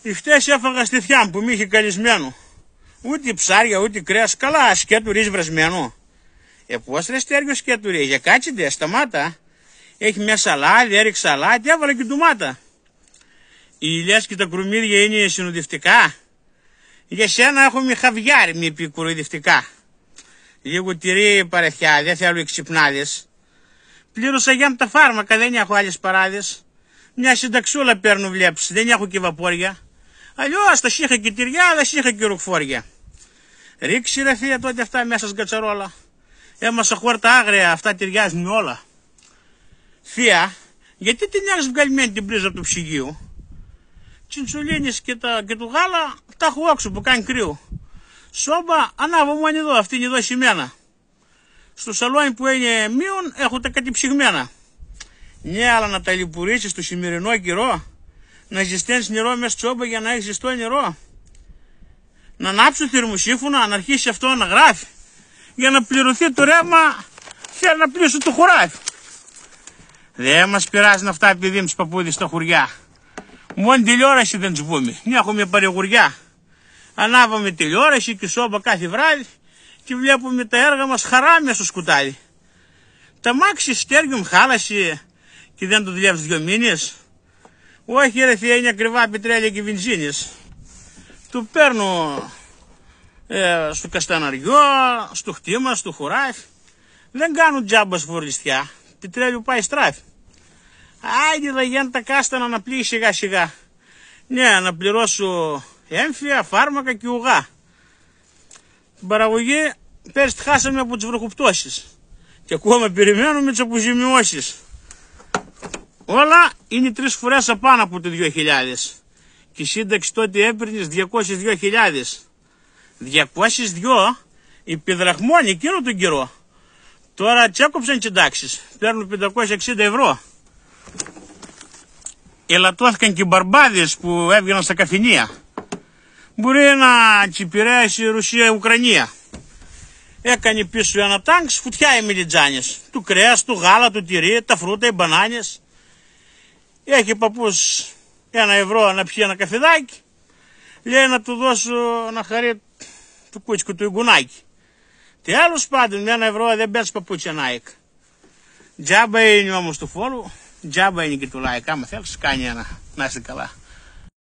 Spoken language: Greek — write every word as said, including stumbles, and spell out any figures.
Χτες έφαγα στη θιά μου που μ' είχε καλισμένο. Ούτε ψάρια, ούτε κρέας. Καλά, σκέτου ρύζι βρασμένο. Ε, πώς ρε Στέργιο σκέτου ρύζι, για κάτσιντε, σταμάτα. Έχει μια σαλάδι, έριξε σαλάτι, έβαλε και ντουμάτα. Οι ηλιές και τα κρουμίδια είναι συνοδευτικά. Για σένα έχω μια χαβιάρι, μη πει κοροϊδευτικά. Λίγο τυρί παρεθιά, δεν θέλω εξυπνάδες. Πλήρωσα για μου τα φάρμακα, δεν έχω άλλες παράδες. Μια συνταξούλα παίρνω βλέπεις, δεν έχω και βαπόρια. Αλλιώς τα σίχα και τυριά, τα σίχα και ρουκφόρια. Ρίξει ρε θεία τότε αυτά μέσα στην κατσαρόλα. Έμασα χόρτα άγρια, αυτά ταιριάζουν όλα. Θεία, γιατί την έχεις βγαλμένη την πρίζα του ψυγείου? Τσιντσουλίνης και, τα, και του γάλα τα έχω όξω που κάνει κρύο. Σόμπα, ανάβω μου είναι εδώ, αυτή είναι εδώ σημαίνα. Στο σαλόνι που είναι μείον έχω τα κατηψυγμένα. Ναι, αλλά να τα λιπουρίσεις στο σημερινό καιρό, να ζεσταίνεις νερό μέσα τσόμπα για να έχεις ζεστό νερό. Να ανάψω θερμοσύφωνα, να αρχίσει αυτό να γράφει. Για να πληρωθεί το ρεύμα, θέλω να πλήσω το χωράφι. Δεν μας πειράζουν αυτά επειδή είμαι παππούδες στα χωριά. Μόνη τηλεόραση δεν τσβούμε, μια έχουμε παρηγοριά. Ανάβαμε τηλεόραση και σόμπα κάθε βράδυ και βλέπουμε τα έργα μας χαρά μέσα στο σκουτάδι. Τα μάξι Στέργιο μου χάλασε και δεν το δουλεύεις δυο μήνες. Όχι ρε θεία, είναι ακριβά πετρέλαια και βενζίνες. Του παίρνω ε, στο κασταναριό, στο χτήμα, στο χωράφι. Δεν κάνουν τζάμπα σφορλιστιά, πετρέλαιο πάει στράφι. Άιντε θα γίνουν τα κάστανα να πλήγει σιγά σιγά. Ναι, να πληρώσω έμφυα, φάρμακα και ουγά. Την παραγωγή πέρσι τη χάσαμε από τις βροχοπτώσεις. Και ακόμα περιμένουμε τις αποζημιώσεις. Όλα είναι τρεις φορές απάνω από το δύο χιλιάδες. Και η σύνταξη τότε έπαιρνες διακόσιες δύο χιλιάδες. διακόσιες δύο υπηδραχμόνι εκείνο τον καιρό. Τώρα τσέκοψαν τις εντάξεις. Παίρνουν πεντακόσια εξήντα ευρώ. Ελαττώθηκαν και οι μπαρμπάδες που έβγαιναν στα καφενεία. Μπορεί να τσιπηρέσει η Ρωσία-Ουκρανία. Έκανε πίσω ένα τάγκ, φουτιά οι μελιτζάνες. Του κρέας, του γάλα, του τυρί, τα φρούτα, οι μπανάνες. Έχει παππούς ένα ευρώ να πιει ένα καφεδάκι. Λέει να του δώσω να χαρεί του κούτσικου του ιγκουνάκι. Τέλος πάντων, με ένα ευρώ δεν παίρνεις παπούτσια Nike. Τζάμπα είναι όμως του φόρου, τζάμπα είναι και του like. Άμα θέλεις κάνει ένα, να είσαι καλά.